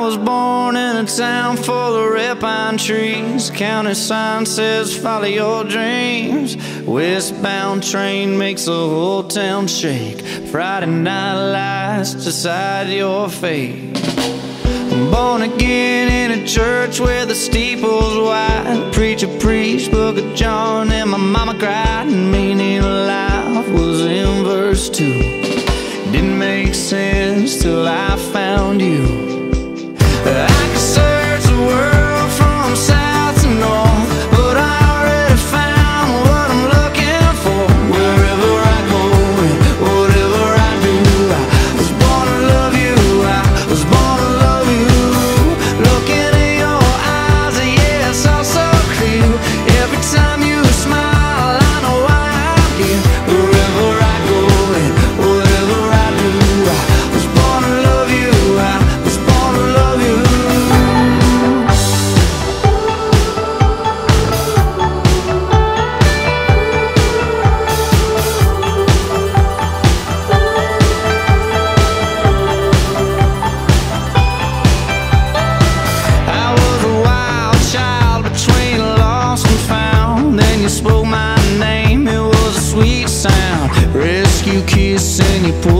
was born in a town full of red pine trees. County sign says follow your dreams. Westbound train makes the whole town shake. Friday night lights decide your fate. Born again in a church where the steeple's wide. Preacher preached Book of John and my mama cried. And meaning of life was in verse 2. Didn't make sense till I found you. I could search the world from south to north, but I already found what I'm looking for. Wherever I go and whatever I do, I was born to love you, I was born to love you. Looking in your eyes, yeah, it's all so clear. Every time you smile, I know why I'm here. Wherever I go and whatever I do, I was born to love you, I was born to love you. I was a wild child between lost and found. Then you spoke my name, it was a sweet sound. Rescue kiss and you pulled